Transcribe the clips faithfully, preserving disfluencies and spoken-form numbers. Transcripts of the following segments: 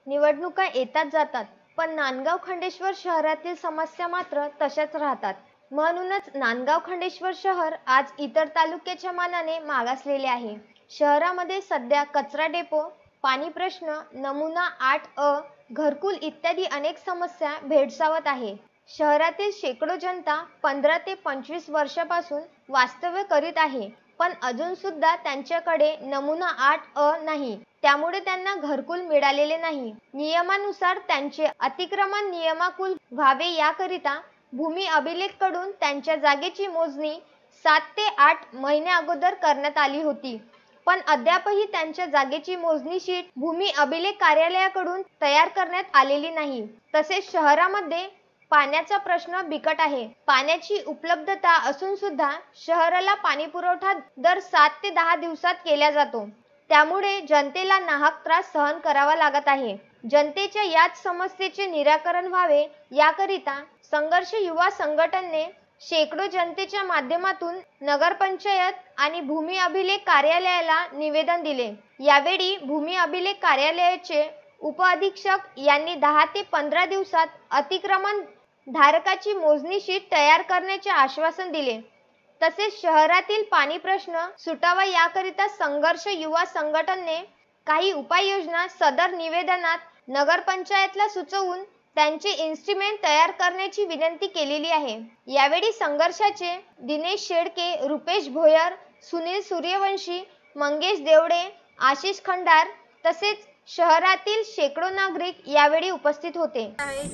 निवडणुका येतात जातात, पण नांदगाव खंडेश्वर शहरातील समस्या मात्र तशाच राहतात. म्हणूनच नांदगाव खंडेश्वर शहर आज इतर तालुक्याच्या मानाने मागासलेले आहे. शहरामध्ये सध्या कचरा डेपो, पाणी प्रश्न, नमुना आठ अ, घरकुल इत्यादी अनेक समस्या भेडसावत आहे. शहरातील शेकडो जनता पंधरा ते पंचवीस वर्षापासून वास्तव्य करीत आहे, पण अजून सुद्धा त्यांच्याकडे नमुना आठ अ नाही. त्यामुळे त्यांना घरकुल मिळालेले नाही. नियमानुसार त्यांचे अतिक्रमण नियमाकुल व्हावे याकरिता भूमी अभिलेख कडून त्यांच्या जागेची मोजणी सात ते आठ महिने अगोदर करण्यात आली होती, पण अद्यापही त्यांच्या जागेची मोजणी शीट भूमी अभिलेख कार्यालयाकडून तयार करण्यात आलेली नाही. तसेच शहरामध्ये पाण्याचा प्रश्न बिकट आहे. पाण्याची उपलब्धता असून सुद्धा शहराला पाणी पुरवठा दर सात ते दहा दिवसात केला जातो. त्यामुळे जनतेला नाहक त्रास सहन करावा लागत आहे. जनतेच्या याच समस्येचे निराकरण व्हावे याकरिता संघर्ष युवा संघटनेने शेकडो जनतेच्या माध्यमातून नगरपंचायत आणि भूमी अभिलेख कार्यालयाला निवेदन दिले. यावेळी भूमी अभिलेख कार्यालयाचे उपअधीक्षक यांनी दहा ते पंधरा दिवसात अतिक्रमण धारकाची मोजणी शीट तयार करण्याचे आश्वासन दिले. तसेच शहरातील पाणी प्रश्न सुटावा याकरिता संघर्ष युवा संघटनेने काही उपाययोजना सदर निवेदनात नगरपंचायतला सुचवून त्यांचे इन्स्ट्रुमेंट तयार करण्याची विनंती केलेली आहे. यावेळी संघर्षाचे दिनेश शेडके, रुपेश भोयर, सुनील सूर्यवंशी, मंगेश देवडे, आशिष खंडार तसेच शहरातील शेकडो नागरिक यावेळी उपस्थित होते.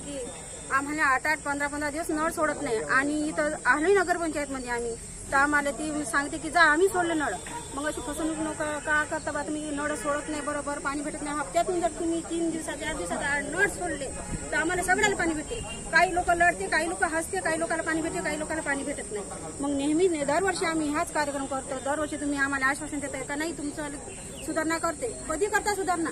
आम्हाला आठ आठ पंधरा पंधरा दिवस नळ सोडत नाही आणि इथं आलोय नगरपंचायत मध्ये आम्ही, तर आम्हाला ती सांगते की जा आम्ही सोडलं नळ. मग अशी फसवणूक नको का करता बा तुम्ही, नळ सोडत नाही बरोबर, पाणी भेटत नाही. हप्त्यातून जर तुम्ही तीन दिवसात चार दिवसात नळ सोडले तर आम्हाला सगळ्याला पाणी भेटते. काही लोक लढते, काही लोक हसते, काही लोकांना पाणी भेटते, काही लोकांना पाणी भेटत नाही. मग नेहमी दरवर्षी आम्ही हाच कार्यक्रम करतो. दरवर्षी तुम्ही आम्हाला आश्वासन देताय का नाही तुमचं सुधारणा करते, कधी करता सुधारणा?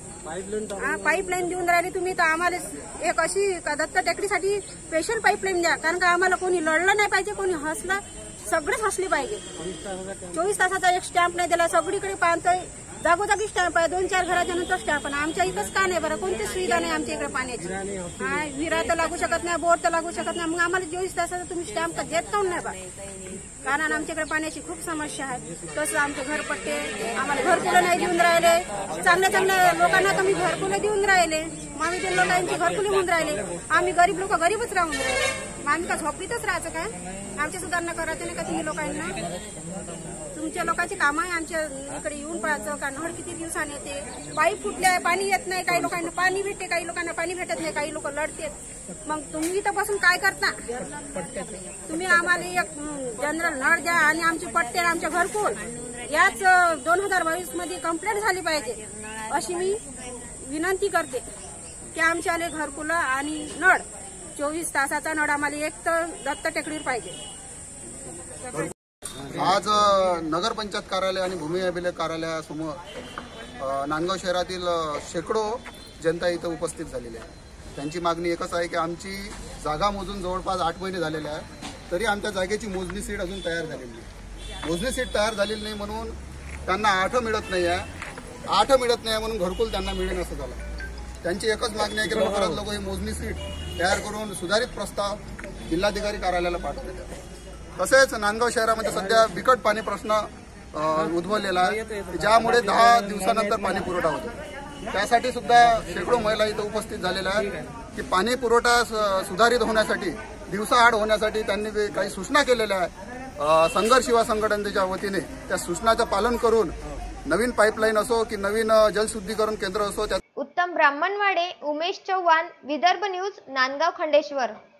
पाईपलाईन देऊन राहिली तुम्ही, तर आम्हाला एक अशी दत्त टेकडीसाठी स्पेशल पाईपलाईन द्या, कारण का आम्हाला कोणी लढलं नाही पाहिजे, कोणी हसलं सगळेच हसले पाहिजे. चोवीस तासाचा एक स्टॅम्प नाही दिला, सगळीकडे पाहतोय जागोजागी स्टॅम्प आहे, दोन चार घराच्या नंतर स्टॅम्प आहे. आमच्या इथंच का नाही बरं, कोणती सुविधा नाही आमच्या इकडे पाण्याची. हा विहिरा तर लागू शकत नाही, बोर तर लागू शकत नाही. मग आम्हाला चोवीस तासाचा तुम्ही स्टॅम्प देत काऊन नाही बा? कारण आमच्याकडे पाण्याची खूप समस्या आहे. तसं आमचे घरपट्टे आम्हाला घरकुलं नाही देऊन राहिले, चांगल्या चांगल्या लोकांना तुम्ही घरकुलं देऊन राहिले, आम्ही लोकांची घरकुले होऊन राहिले. आम्ही गरीब लोक गरीबच राहून राहिले. आम्ही का झोपडीतच राहायचं काय? आमची सुधारणा करायचं नाही का तुम्ही लोकांना? तुमच्या लोकांची कामं आहे आमच्या इकडे येऊन पाहायचं का नळ किती दिवसांनी येते, पाईप फुटले, पाणी येत नाही, काही लोकांना पाणी भेटते, काही लोकांना पाणी भेटत नाही, काही लोक लढतात. मग तुम्ही इथं बसून काय करता? तुम्ही आम्हाला एक जनरल नळ द्या आणि आमचे पट्टे आमच्या घरकुल याच दोन हजार बावीस मध्ये कंप्लेंट झाली पाहिजे अशी मी विनंती करते की आमच्याले घरकुल आणि नळ चोवीस तासाचा नळ आम्हाला एक तर दत्त टेकडीवर पाहिजे. आज नगरपंचायत कार्यालय आणि भूमी अभिलेख कार्यालयासमोर नांदगाव शहरातील शेकडो जनता इथं उपस्थित झालेली आहे. त्यांची मागणी एकच आहे की आमची जागा मोजून जवळपास आठ महिने झालेले आहे, तरी आमच्या जागेची मोजणी सीट अजून तयार झालेली नाही. मोजणी सीट तयार झालेली नाही म्हणून त्यांना आठ मिळत नाही आहे, आठ मिळत नाही म्हणून घरकुल त्यांना मिळेल असं झालं. त्यांची एकच मागणी आहे की लवकरात लवकर ही मोजणी सीट तयार करून सुधारित प्रस्ताव जिल्हाधिकारी कार्यालयाला पाठवले. तसेच नांदगाव शहरामध्ये सध्या बिकट पाणी प्रश्न उद्भवलेला आहे, ज्यामुळे दहा दिवसानंतर पाणी पुरवठा होतो. त्यासाठी सुद्धा शेकडो महिला इथं उपस्थित झालेल्या आहेत की पाणी पुरवठा सुधारित होण्यासाठी, दिवसाआड होण्यासाठी त्यांनी काही सूचना केलेल्या आहेत. संघर्ष युवा संघटनेच्या वतीने त्या सूचनाचं पालन करून नवीन पाईपलाईन असो की नवीन जलशुद्धीकरण केंद्र असो. उत्तम ब्राह्मणवाडे, उमेश चव्हाण, विदर्भ न्यूज, नांदगाव खंडेश्वर.